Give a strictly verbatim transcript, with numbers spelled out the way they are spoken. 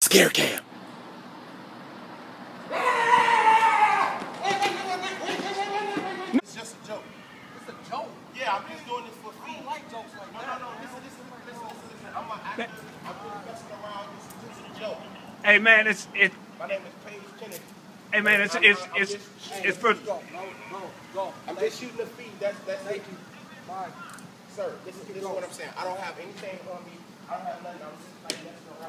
Scare cam. It's just a joke. It's a joke. Yeah, I'm just doing this for I free. don't like jokes like No, that. no, no. Listen, listen, listen, listen, listen. I'm an actor. I'm just messing around. This is just a joke. Hey man, it's it. My name is Paige Kennedy. Hey man, it's I'm- it's I'm- I'm it's just- it's for. Go, go, go, go. I'm just shooting the feed. That's that's Thank it. you. Bye. Sir, this is, this is what I'm saying. I don't have anything on me. I don't have nothing. I'm just like messing around.